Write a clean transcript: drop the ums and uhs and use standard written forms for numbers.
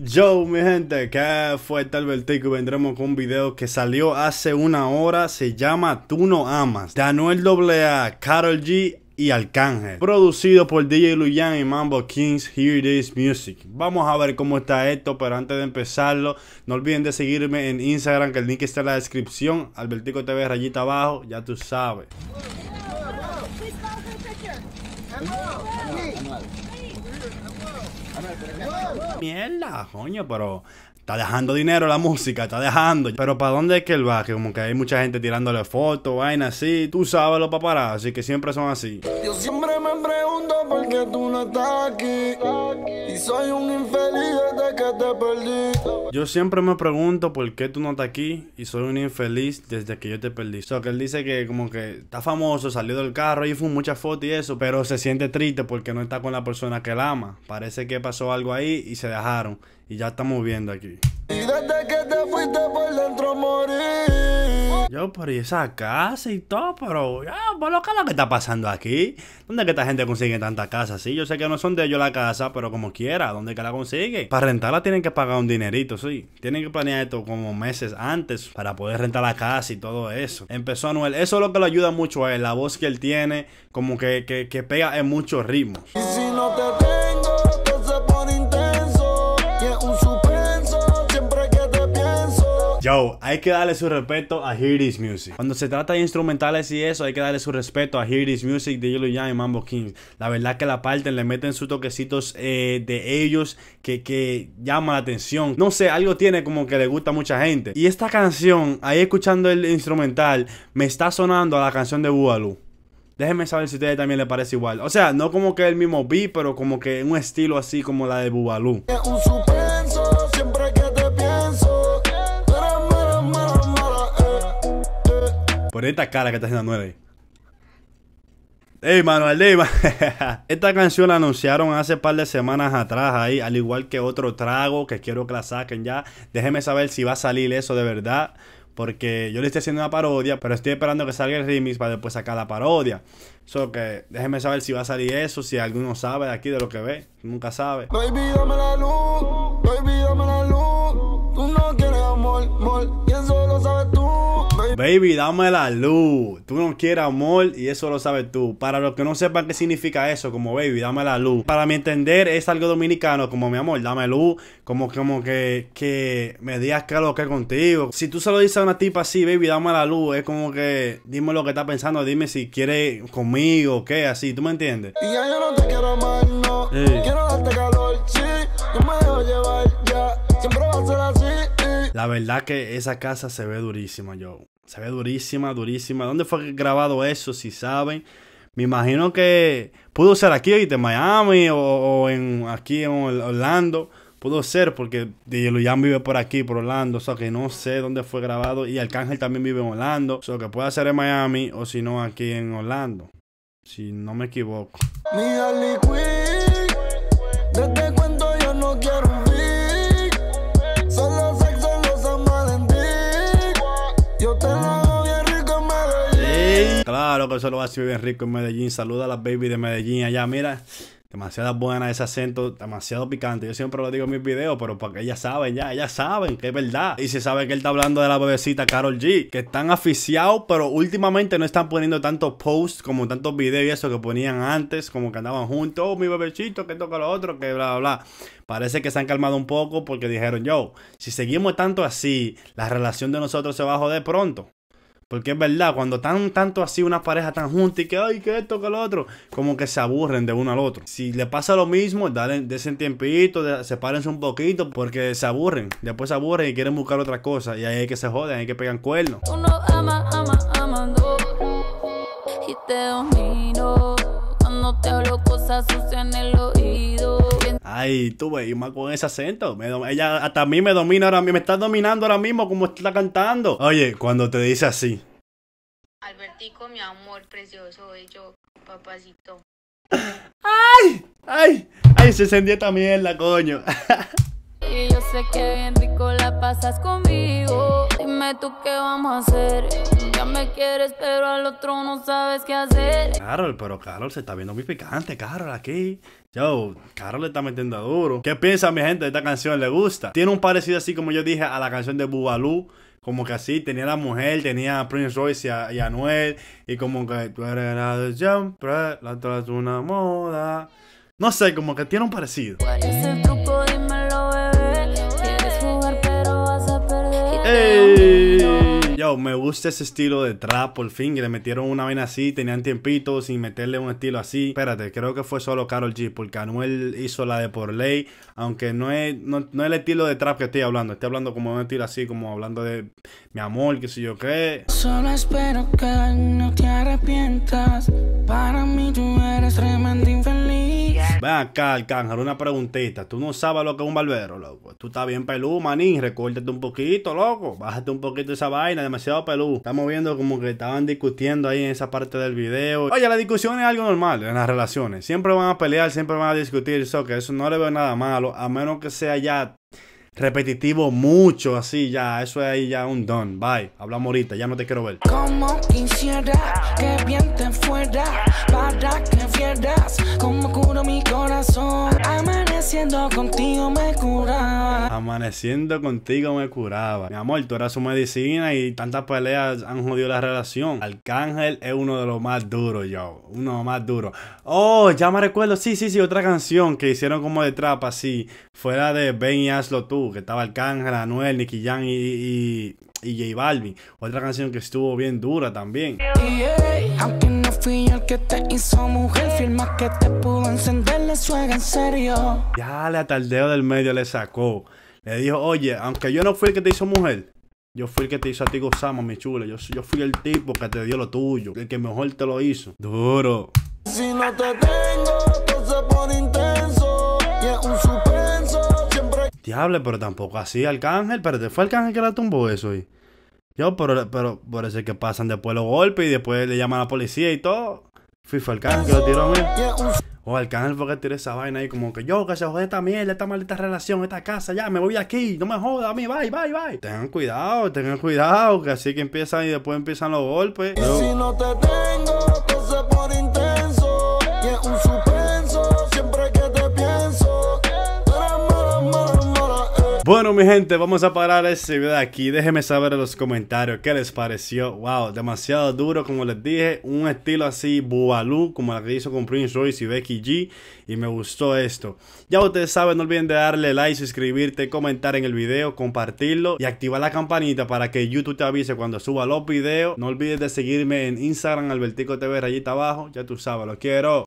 Yo, mi gente, ¿qué fue tal Albertico? Y vendremos con un video que salió hace una hora. Se llama Tú No Amas, de Anuel AA, Karol G y Arcángel, producido por DJ Luyan y Mambo Kings. Hear This Music. Vamos a ver cómo está esto, pero antes de empezarlo, no olviden de seguirme en Instagram, que el link está en la descripción. Albertico TV, rayita abajo, ya tú sabes. Mierda, coño, pero está dejando dinero la música, está dejando. Pero ¿para dónde es que él va? Que como que hay mucha gente tirándole fotos, vainas así. Tú sabes los paparazzi, así que siempre son así. Yo siempre me pregunto por qué tú no estás aquí. Y soy un infeliz desde que te perdí. Yo siempre me pregunto por qué tú no estás aquí. Y soy un infeliz desde que yo te perdí. O sea, que él dice que como que está famoso, salió del carro y fue muchas fotos y eso. Pero se siente triste porque no está con la persona que él ama. Parece que pasó algo ahí y se dejaron. Y ya estamos viendo aquí. Y desde que te fuiste por dentro morí. Yo, pero y esa casa y todo, pero ya, pues ¿qué es lo que está pasando aquí? ¿Dónde es que esta gente consigue tanta casa así? Yo sé que no son de ellos la casa, pero como quiera, ¿dónde es que la consigue? Para rentarla tienen que pagar un dinerito, sí. Tienen que planear esto como meses antes para poder rentar la casa y todo eso. Empezó Anuel, eso es lo que le ayuda mucho a él, la voz que él tiene, como que pega en muchos ritmos. Y si no te tengo, todo se pone intenso. Y es un suspenso siempre que te pienso. Yo, hay que darle su respeto a Hear This Music. Cuando se trata de instrumentales y eso, hay que darle su respeto a Hear This Music de DJ Luyan y Mambo Kings. La verdad que la parten, le meten sus toquecitos de ellos que llama la atención. No sé, algo tiene como que le gusta a mucha gente. Y esta canción, ahí escuchando el instrumental, me está sonando a la canción de Boogaloo. Déjenme saber si a ustedes también les parece igual. O sea, no como que el mismo beat, pero como que un estilo así como la de Boogaloo. Es un suspenso siempre que te pienso. Por esta cara que está haciendo Anuel ahí. Ey, Manuel, esta canción la anunciaron hace par de semanas atrás ahí, al igual que otro trago que quiero que la saquen ya. Déjenme saber si va a salir eso de verdad, porque yo le estoy haciendo una parodia, pero estoy esperando que salga el remix para después sacar la parodia. So que déjenme saber si va a salir eso, si alguno sabe de aquí de lo que ve, nunca sabe. Baby, dame la luz, baby, dame la luz. Tú no quieres amor, amor, y eso lo sabes tú. Baby, dame la luz. Tú no quieres amor y eso lo sabes tú. Para los que no sepan qué significa eso, como baby, dame la luz. Para mi entender es algo dominicano, como mi amor, dame luz. Como que me digas qué es lo que es contigo. Si tú se lo dices a una tipa así, baby, dame la luz, es como que dime lo que estás pensando, dime si quieres conmigo o qué, así, ¿tú me entiendes? Y ya yo no te quiero amar, no. Quiero darte calor, sí. Yo me dejo llevar, ya. Siempre va a ser así. La verdad que esa casa se ve durísima, yo. Se ve durísima, durísima. ¿Dónde fue grabado eso? Si saben. Me imagino que pudo ser aquí en Miami o aquí en Orlando. Pudo ser porque DJ Luyan vive por aquí, por Orlando. O sea que no sé dónde fue grabado. Y Arcángel también vive en Orlando. O sea que puede ser en Miami o si no aquí en Orlando. Si no me equivoco. Mi Harley Quinn. Desde cuando yo no quiero un beat. Solo sexo en los San Valentín. Yo te lo hago bien rico en Medellín. Sí, claro que eso lo va a hacer bien rico en Medellín. Saluda a las baby de Medellín allá. Mira, demasiado buena ese acento, demasiado picante. Yo siempre lo digo en mis videos, pero porque ellas saben ya, ellas saben que es verdad. Y se sabe que él está hablando de la bebecita Karol G, que están aficiados, pero últimamente no están poniendo tantos posts como tantos videos y eso que ponían antes, como que andaban juntos. Oh, mi bebecito, que toca lo otro, que bla, bla, bla. Parece que se han calmado un poco porque dijeron, yo, si seguimos tanto así, la relación de nosotros se va a joder pronto. Porque es verdad, cuando están tanto así una pareja tan junta y que ay, que esto, que lo otro, como que se aburren de uno al otro. Si le pasa lo mismo, dale ese tiempito, sepárense un poquito porque se aburren. Después se aburren y quieren buscar otra cosa y ahí hay que se joden, hay que pegan cuernos. Uno ama, amando y te domino. Cuando te hablo cosas sucias en el oído. Ay, tú ves, y más con ese acento. Ella hasta a mí me domina ahora mismo, me está dominando ahora mismo como está cantando. Oye, cuando te dice así. Albertico, mi amor precioso, bello, papacito. ¡Ay! ¡Ay! ¡Ay! Se encendió esta mierda, coño. Y yo sé que bien rico la pasas conmigo. Dime tú qué vamos a hacer. Ya me quieres, pero al otro no sabes qué hacer. Carol, pero Carol se está viendo muy picante, Carol, aquí. Yo, Carol le está metiendo duro. ¿Qué piensa mi gente de esta canción? ¿Le gusta? Tiene un parecido así como yo dije a la canción de Boogaloo. Como que así, tenía la mujer, tenía a Prince Royce y a Anuel. Y como que tú eres la de siempre, la otra es una moda. No sé, como que tiene un parecido. ¿Cuál es el truco? Dímelo, bebé. Quieres jugar, pero vas a perder. ¡Ey! Yo, me gusta ese estilo de trap por fin. Que le metieron una vaina así, tenían tiempito sin meterle un estilo así. Espérate, creo que fue solo Karol G. Porque Anuel hizo la de Por Ley. Aunque no es el estilo de trap que estoy hablando. Estoy hablando como un estilo así, como hablando de mi amor, qué sé yo qué. Solo espero que no te arrepientas. Para mí tú eres tremendo infeliz. Ven acá, Arcángel, una preguntita. Tú no sabes lo que es un barbero, loco. Tú estás bien pelú, manín. Recórtate un poquito, loco. Bájate un poquito esa vaina, demasiado pelú. Estamos viendo como que estaban discutiendo ahí en esa parte del video. Oye, la discusión es algo normal en las relaciones. Siempre van a pelear, siempre van a discutir. Eso que eso no le veo nada malo. A menos que sea ya repetitivo mucho, así ya. Eso es ahí ya un don. Bye. Hablamos ahorita, ya no te quiero ver. Como quisiera que bien te fuera, para que vieras como curo mi corazón. Amaneciendo contigo me curaba. Amaneciendo contigo me curaba. Mi amor, tú eras su medicina y tantas peleas han jodido la relación. Arcángel es uno de los más duros, yo. Uno de los más duros. Oh, ya me recuerdo. Sí, otra canción que hicieron como de trap así. Fuera de Ven y Hazlo Tú. Que estaba Arcángel, Anuel, Nicky Jam y J Balvin. Otra canción que estuvo bien dura también. Aunque no fui el que te hizo mujer, firma que te pudo encenderle suega en serio. Ya le hasta el dedo del medio le sacó. Le dijo, oye, aunque yo no fui el que te hizo mujer, yo fui el que te hizo a ti gozamos, mi chula. Yo fui el tipo que te dio lo tuyo, el que mejor te lo hizo. Duro. Si no te tengo, todo se pone intenso. Y es un suspenso, siempre. Diable, pero tampoco así, Arcángel. Pero fue Arcángel que la tumbó eso ahí. Yo, pero por eso es que pasan después los golpes y después le llaman a la policía y todo. Fue Arcángel que lo tiró a mí. O Arcángel fue que tiró esa vaina ahí como que yo, que se jode esta mierda, esta maldita relación, esta casa, ya, me voy de aquí, no me jodas a mí, bye. Tengan cuidado, que así que empiezan y después empiezan los golpes. Y si no te tengo, todo se pone intenso. Y es un suspenso, siempre que te pienso. Tú eres mala, Bueno, mi gente, vamos a parar este video aquí. Déjenme saber en los comentarios qué les pareció. Wow, demasiado duro, como les dije. Un estilo así, Boogaloo, como la que hizo con Prince Royce y Becky G. Y me gustó esto. Ya ustedes saben, no olviden de darle like, suscribirte, comentar en el video, compartirlo y activar la campanita para que YouTube te avise cuando suba los videos. No olvides de seguirme en Instagram, Albertico TV, rayita abajo. Ya tú sabes, lo quiero.